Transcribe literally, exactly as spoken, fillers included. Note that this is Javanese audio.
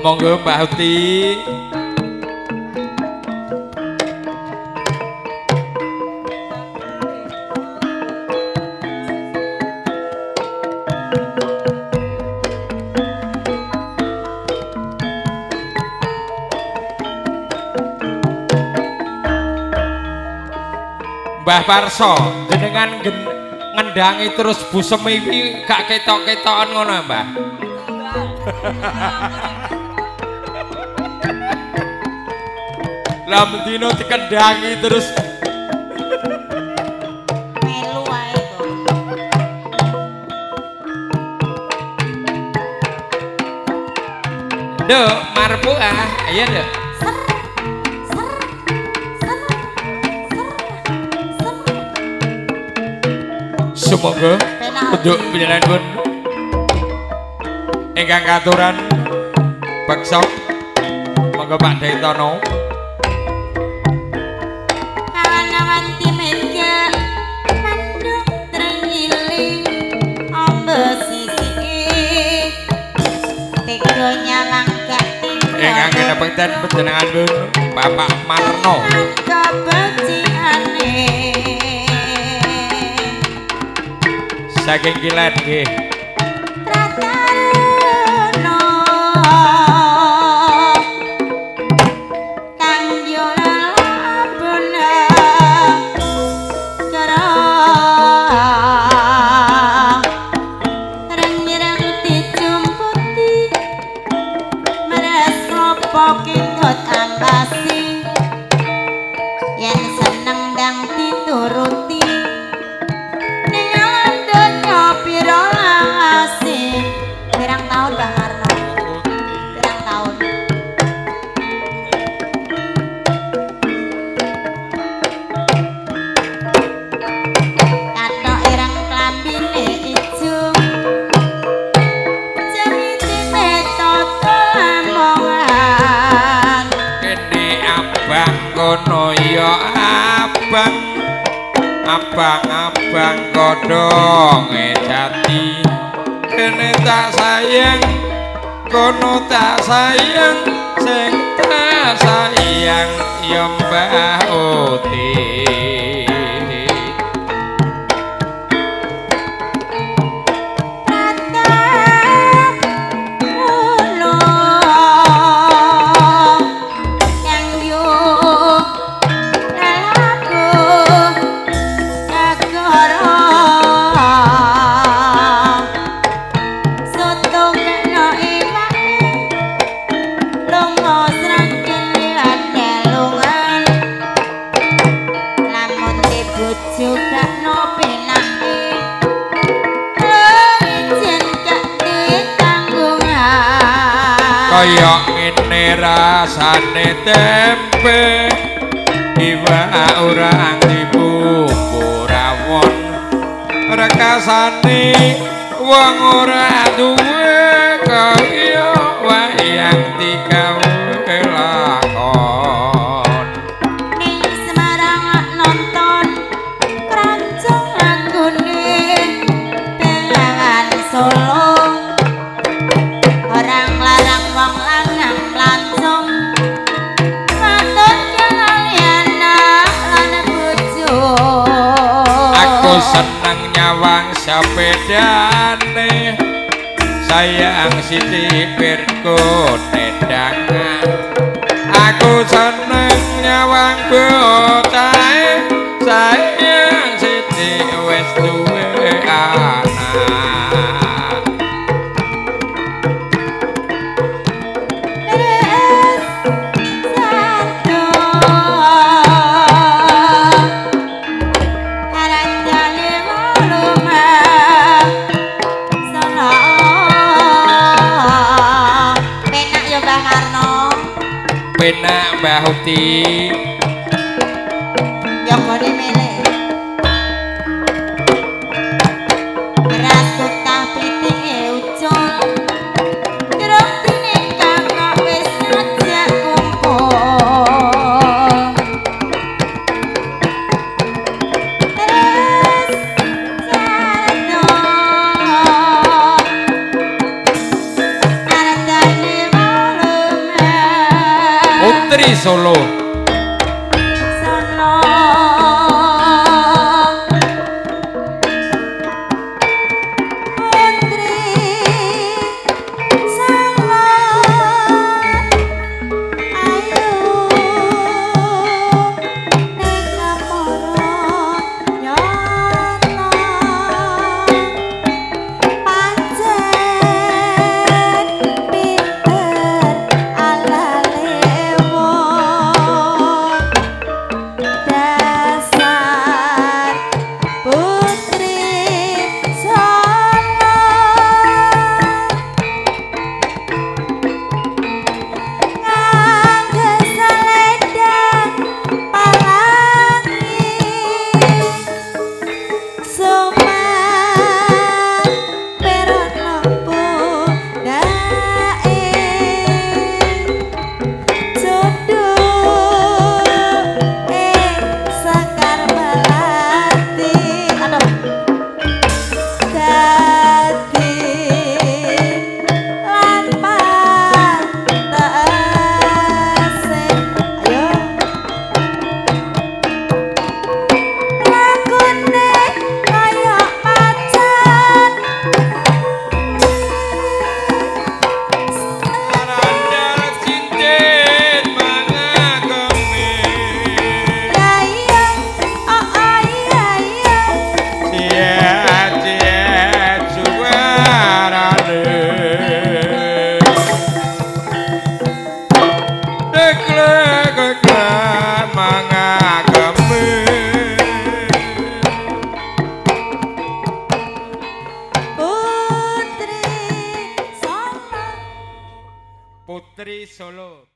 monggo Mbak Huti. Mbah Parso, jenengan ngendangi terus Bu Semiwi gak ketok-ketokan ngono, Mbah. Lah mendino dikendangi terus melu wae to. Nduk, marpu ah, iya Nduk. Semoga untuk penjenengan ingkang katuran beksa monggo Pak Daitono Kawan-kawan timega mandung trengiling ombe sisi tega nyawang gak tinggal ingkang kinepekten panjenengan Bapak Marno kebajiane saking Kilen nggih. Pratarno kang yola labona cara reng-reng dijumputi meres klopo kindhot ambasi yen seneng ndang dituruti piro lawase pirang tahun Mbah Marno pirang tahun katok ireng klambine ijo ceritine toto amongan Kene abang kono ya abang abang-abang kodhonge jati kene tak sayang kono tak sayang sing tak sayang ya Mbah Uti kaya ngene rasane tempe iwak urang dibumbu rawon rekasane wong ora duwe kaya wayang digawe lakon ning Semarang nonton krancong lagune Bengawan Solo orang larang wong lanang langsung matur kaliyan lan bojo aku seneng nyawang sepedane sayang Siti Pirko nedangan aku seneng nyawang botahe sayang Siti wis duwe anak penak Mbah Huti yang gede melek beras kutah pitike ucul gerong tining kakak wis ngajak kumpul terus jatuh arendane malu Solo. Solo Putri Solo.